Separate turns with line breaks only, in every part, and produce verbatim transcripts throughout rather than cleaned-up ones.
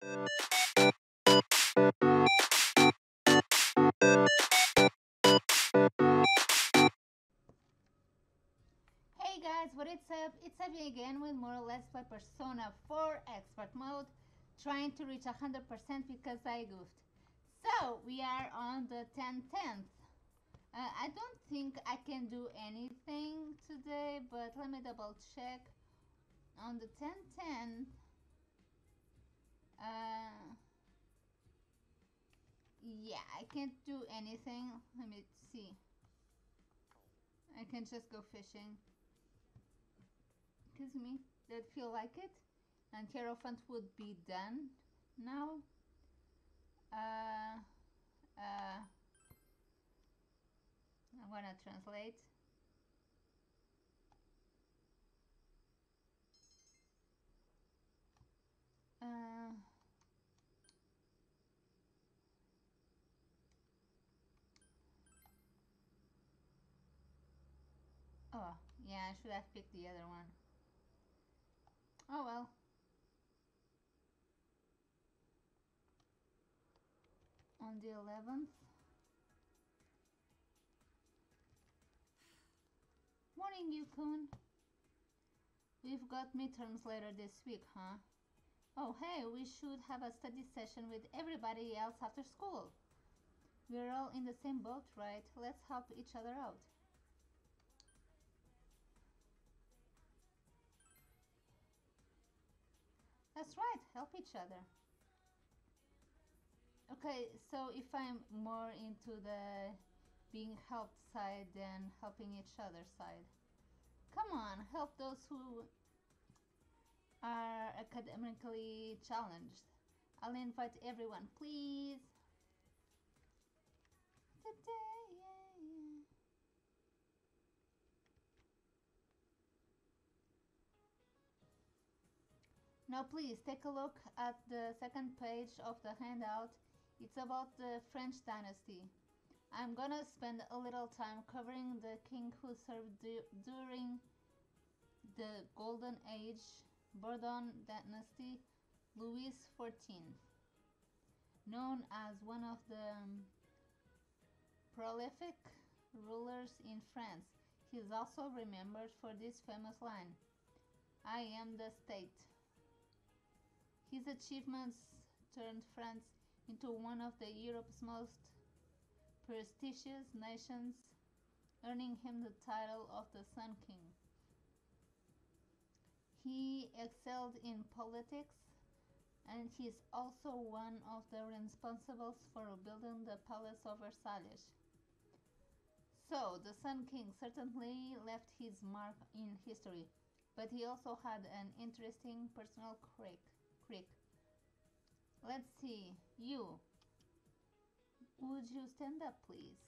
Hey guys, what is up? It's Ivy again with more Let's Play Persona four Expert Mode, trying to reach one hundred percent because I goofed. So, we are on the ten tenth. Uh, I don't think I can do anything today, but let me double check. On the ten tenth, uh, yeah, I can't do anything. Let me see. I can just go fishing. Excuse me, that feel like it. And Hierophant would be done now. Uh, uh, I'm gonna translate. Uh, oh, yeah, I should have picked the other one. Oh well. On the eleventh. Morning, Yukon. We've got midterms later this week, huh? Oh, hey, we should have a study session with everybody else after school. We're all in the same boat, right? Let's help each other out. That's right, help each other. Okay, so if I'm more into the being helped side than helping each other side. Come on, help those who are academically challenged. I'll invite everyone, please. Today, yeah, yeah. Now please take a look at the second page of the handout. It's about the French dynasty. I'm gonna spend a little time covering the king who served du during the Golden Age, Bourbon dynasty, Louis the fourteenth. Known as one of the um, prolific rulers in France, he is also remembered for this famous line, "I am the state." His achievements turned France into one of the Europe's most prestigious nations, earning him the title of the Sun King. He excelled in politics, and he is also one of the responsibles for building the Palace of Versailles. So, the Sun King certainly left his mark in history, but he also had an interesting personal quirk. Let's see, you. Would you stand up, please?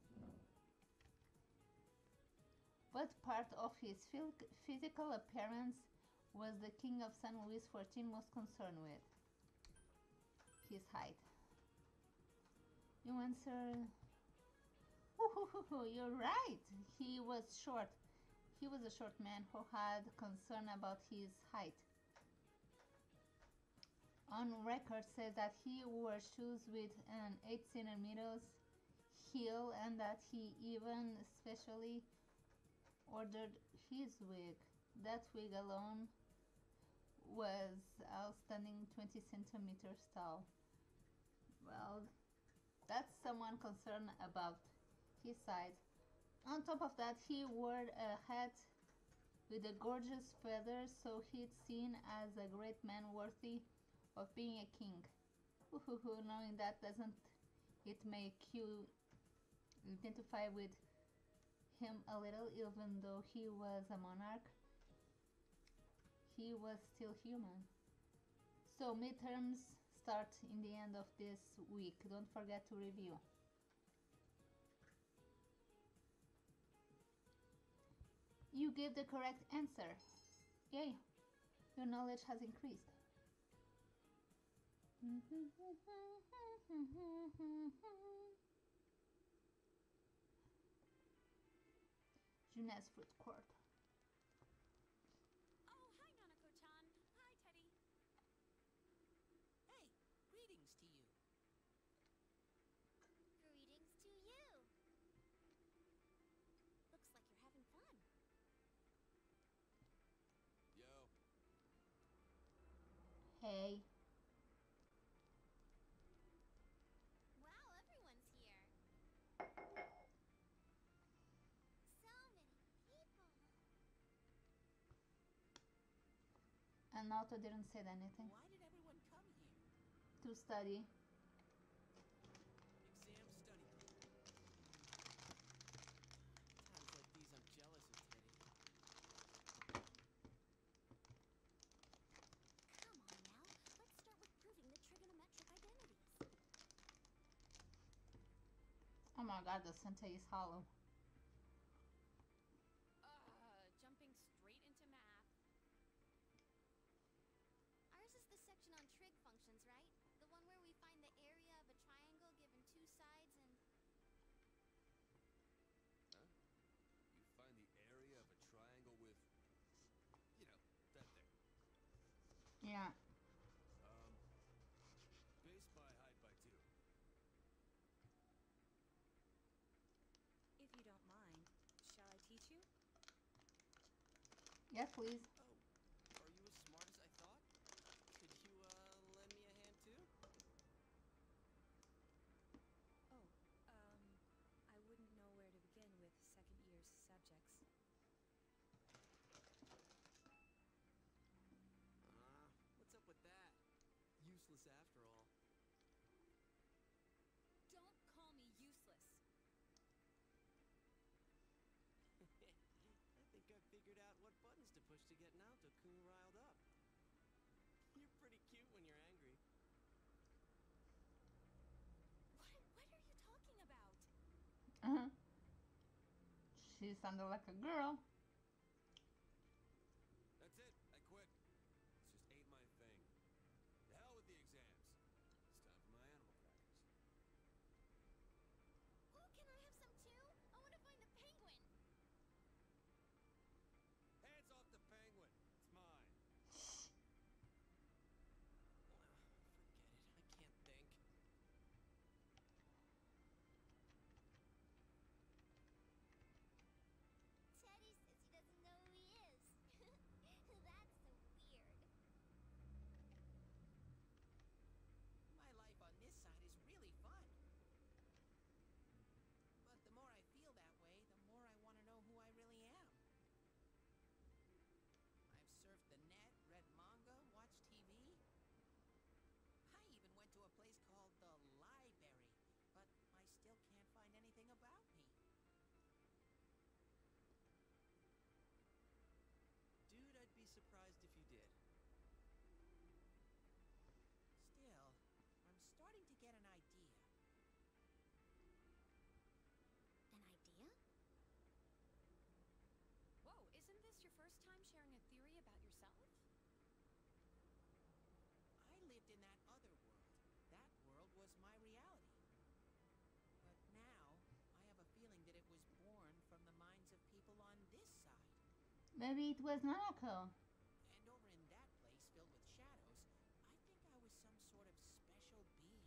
What part of his physical appearance was the King of Saint Louis the fourteenth most concerned with? His height. You answer. Ooh, you're right. He was short. He was a short man who had concern about his height. On record says that he wore shoes with an eight centimeters heel and that he even specially ordered his wig. That wig alone was outstanding twenty centimeters tall. Well, that's someone concerned about his size. On top of that, he wore a hat with a gorgeous feather, so he'd seen as a great man worthy of being a king. Ooh, knowing that doesn't it make you identify with him a little, even though he was a monarch? He was still human. So midterms start in the end of this week. Don't forget to review. You gave the correct answer. Yay! Your knowledge has increased. Junes Fruit Court.
Oh, hi, Nanako-chan. Hi, Teddy. Hey,
Hey.
Wow, everyone's here. So many people.
And Naoto didn't say anything.
Why did everyone come here?
To study.
Exam study group. Times like these, I'm jealous of Teddy.
Come on now, let's start with proving the trigonometric identities.
Oh my god, the sentei is hollow.
Uh, jumping straight into math.
Ours is the section on trig functions, right? The one where we find the area of a triangle given two sides and...
Huh? You find the area of a triangle with, you know, that thing.
Yeah.
Um, base by height by two.
If you don't mind, shall I teach you?
Yes, please.
Oh, are you as smart as I thought? Could you, uh, lend me a hand too?
Oh, um, I wouldn't know where to begin with second year's subjects.
Uh, what's up with that? Useless after all.
Don't call me useless.
I think I figured out what buttons to push to get Naoto-kun riled up. You're pretty cute when you're angry.
What, what are you talking about?
Uh-huh. She sounded like a girl.
That's it. I quit. This just ain't my thing. The hell with the exams. It's time for my animal crackers.
Ooh, can I have some too? I want to find the penguin.
Hands off the penguin. It's mine.
Forget it. I can't think.
Teddy says he doesn't know who he is. That's so weird.
My life on this side is really fun. But the more I feel that way, the more I want to know who I really am. I've surfed the net, read manga, watched T V. I even went to a place called the Library, but I still can't find anything about me. Dude, I'd be surprised if you did. Still, I'm starting to get an idea.
An idea?
Whoa, isn't this your first time sharing a theory about yourself?
I lived in that other world. That world was my reality. But now, I have a feeling that it was born from the minds of people on this side.
Maybe it was Nanako.
And over in that place filled with shadows, I think I was some sort of special being.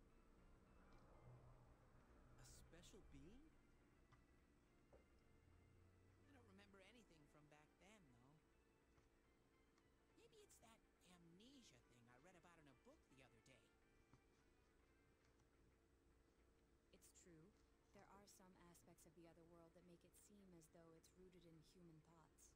A special being?
I don't remember anything from back then, though. Maybe it's that amnesia thing I read about in a book the other day.
It's true. There are some aspects of the other world that make it seem as though it's rooted in human thoughts.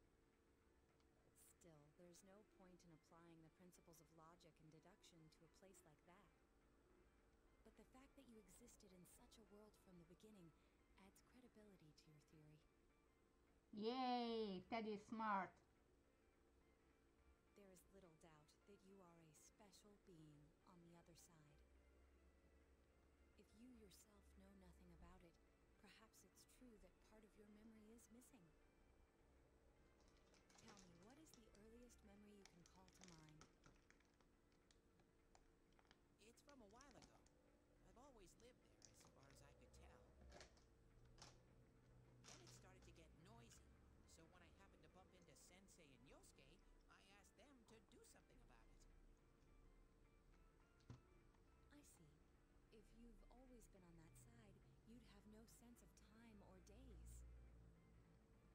Still, there's no point in applying the principles of logic and deduction to a place like that. But the fact that you existed in such a world from the beginning adds credibility to your theory.
Yay, Teddy is smart.
There is little doubt that you are a special being on the other side. If you yourself know nothing about it, perhaps it's true that part of your memory is missing. Tell me, what is the earliest memory you can call to mind?
It's from a while ago. I've always lived there, as far as I could tell. Then it started to get noisy, so when I happened to bump into Sensei and Yosuke, I asked them to do something about it.
I see. If you've always been on that side, you'd have no sense of time or days.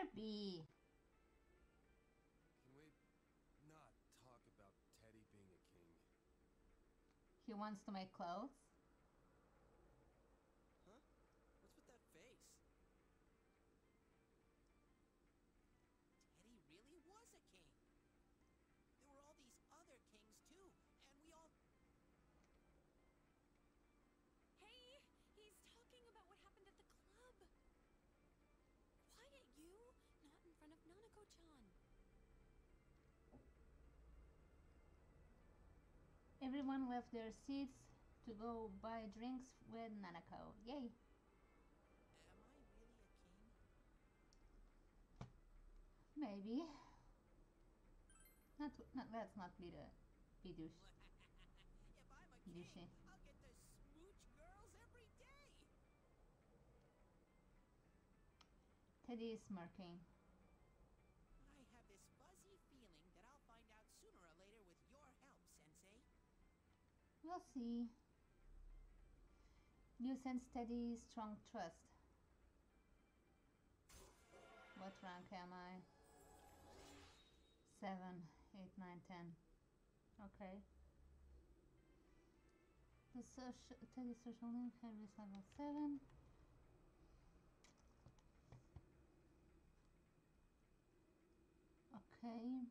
better be.
Can we not talk about Teddy being a king?
He wants to make clothes.
Huh? What's with that face? Teddy really was a king. There were all these other kings too, and we all...
Hey, he's talking about what happened at the club. Quiet, you! Not in front of Nanako-chan.
Everyone left their seats to go buy drinks with Nanako. Yay!
Am I really a king?
Maybe. Not, not let's not be the be douche.
If I'm a king,
Douchey.
I'll get to smooch girls every day.
Teddy is smirking.
I have this fuzzy feeling that I'll find out sooner or later with your help, Sensei.
We'll see. You sense Teddy's strong trust. What rank am I? Seven, eight, nine, ten. Okay. The social Teddy social link Henry's level seven. Okay.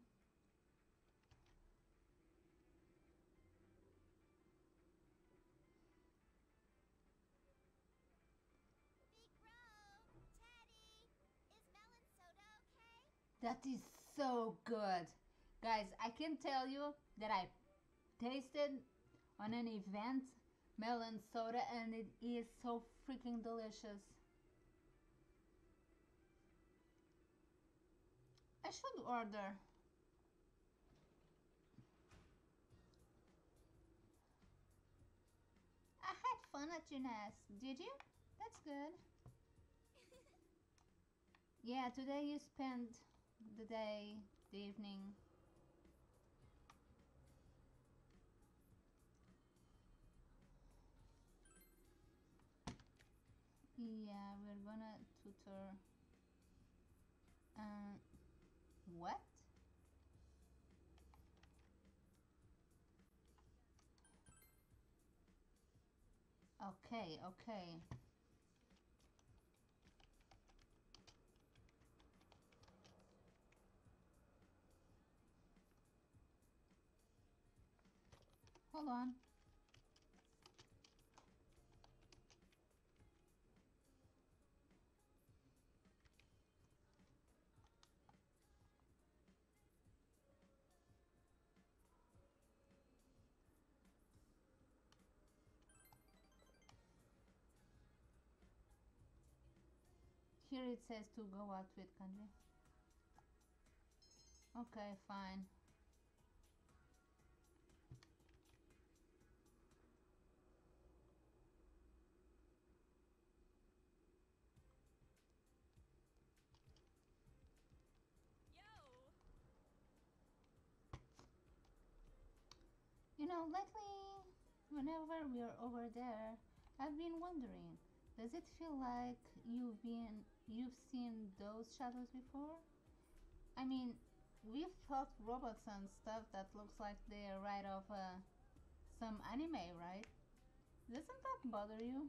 Big bro, Teddy, is melon soda okay?
That is so good. Guys, I can tell you that I tasted on an event melon soda and it is so freaking delicious. I should order. I had fun at gymnast. Did you? That's good. Yeah, today you spent the day, the evening. Yeah, we're gonna tutor. Um, what? Okay, okay. Hold on. Here it says to go out with Kanji. Okay, fine. You know, lately, whenever we're over there, I've been wondering, does it feel like you've been you've seen those shadows before? I mean, we've fought robots and stuff that looks like they're right off uh, some anime, right? Doesn't that bother you?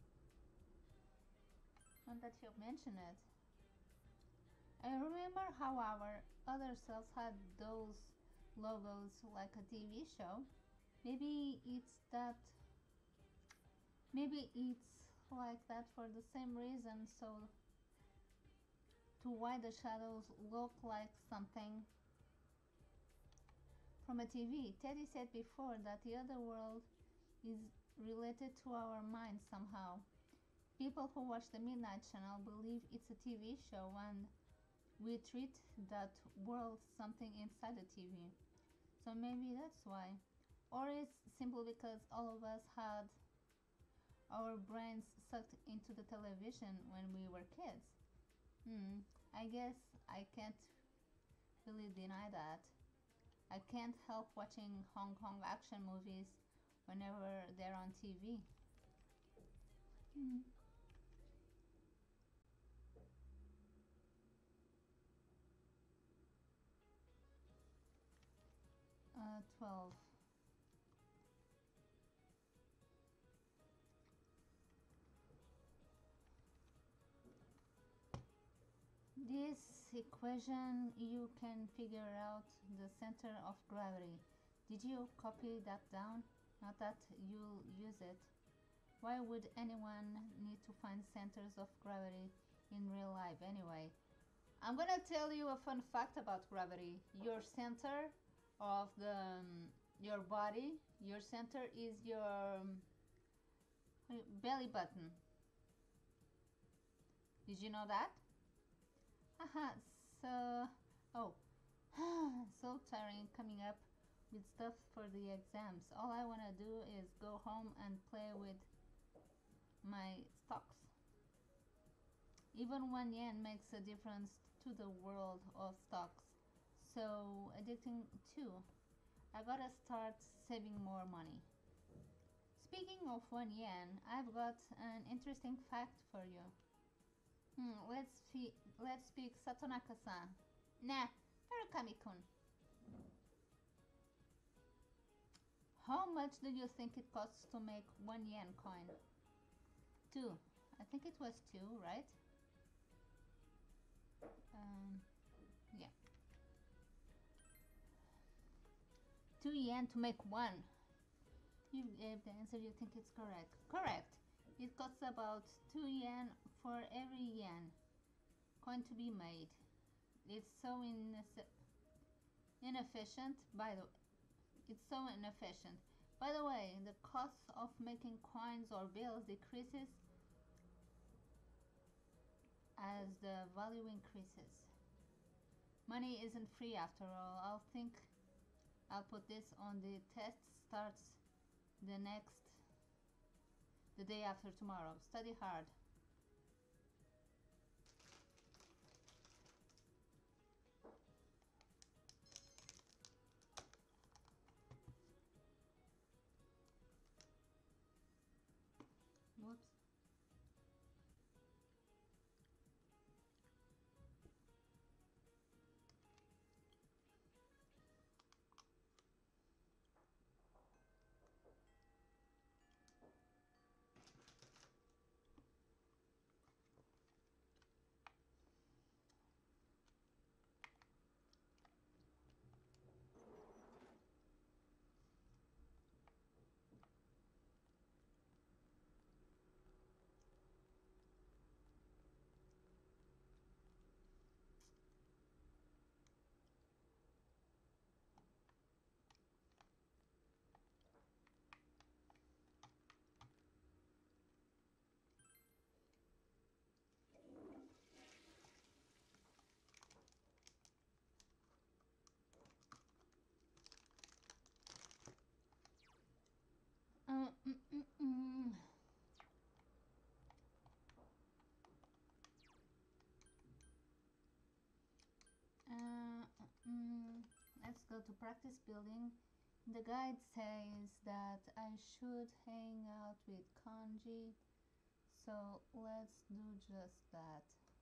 Not that you mention it. I remember how our other selves had those logos like a T V show. Maybe it's that. Maybe it's like that for the same reason, so to why the shadows look like something from a T V. Teddy said before that the other world is related to our minds somehow. People who watch the Midnight Channel believe it's a T V show and we treat that world something inside the T V. So maybe that's why. Or it's simply because all of us had our brains sucked into the television when we were kids. Hmm, I guess I can't really deny that. I can't help watching Hong Kong action movies whenever they're on T V. Hmm. Uh, twelve. This equation, you can figure out the center of gravity. Did you copy that down? Not that you'll use it. Why would anyone need to find centers of gravity in real life anyway? I'm gonna tell you a fun fact about gravity. Your center of the um, your body, your center is your um, belly button. Did you know that? Haha, so oh so tiring coming up with stuff for the exams. All I wanna do is go home and play with my stocks. Even one yen makes a difference to the world of stocks. So addicting too. I gotta start saving more money. Speaking of one yen, I've got an interesting fact for you. Hmm, let's see. Let's speak Satonaka-san. Nah, Murakami-kun. How much do you think it costs to make one yen coin? Two. I think it was two, right? Um, yeah. Two yen to make one. You gave the answer, you think it's correct. Correct. It costs about two yen for every yen coin to be made. It's so inefficient. By the it's so inefficient. By the way, the cost of making coins or bills decreases as the value increases. Money isn't free after all. I'll think I'll put this on the test starts the next the day after tomorrow. Study hard. Whoops. Uh, mm, mm, mm. Uh, mm, let's go to practice building. The guide says that I should hang out with kanji, so let's do just that.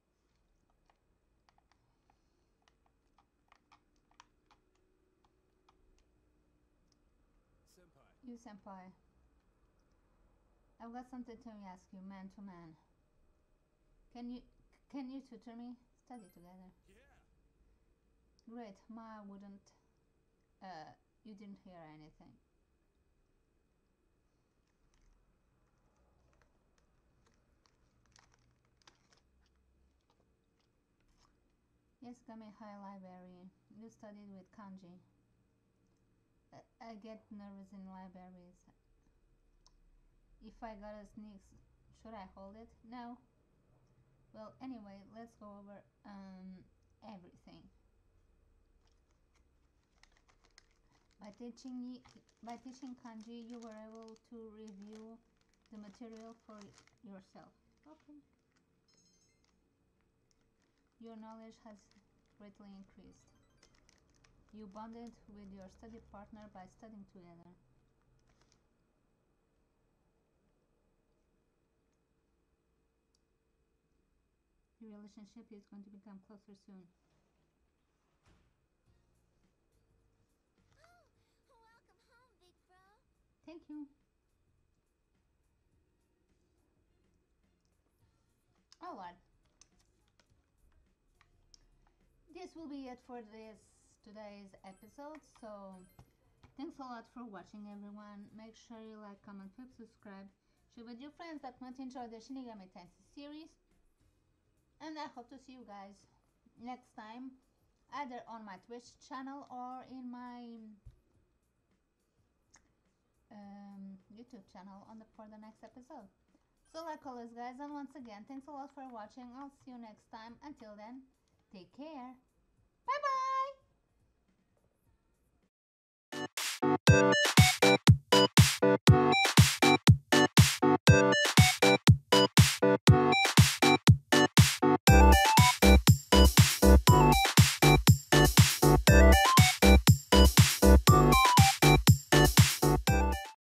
Senpai.
You senpai, I've got something to ask you, man to man. Can you can you tutor me? Study together.
Yeah.
Great. Ma wouldn't. Uh, you didn't hear anything. Yes, Game High Library. You studied with kanji. Uh, I get nervous in libraries. If I got a sneeze, should I hold it? No. Well, anyway, let's go over um, everything. By teaching by teaching kanji, you were able to review the material for yourself. Okay. Your knowledge has greatly increased. You bonded with your study partner by studying together. Your relationship is going to become closer soon.
Oh,
you. Alright. This will be it for this today's episode. So thanks a lot for watching, everyone. Make sure you like, comment, subscribe, share with your friends that might enjoy the Shinigami Tensei series. And I hope to see you guys next time, either on my Twitch channel or in my um, YouTube channel on the, for the next episode. So like always, guys, and once again, thanks a lot for watching. I'll see you next time. Until then, take care. Bye bye.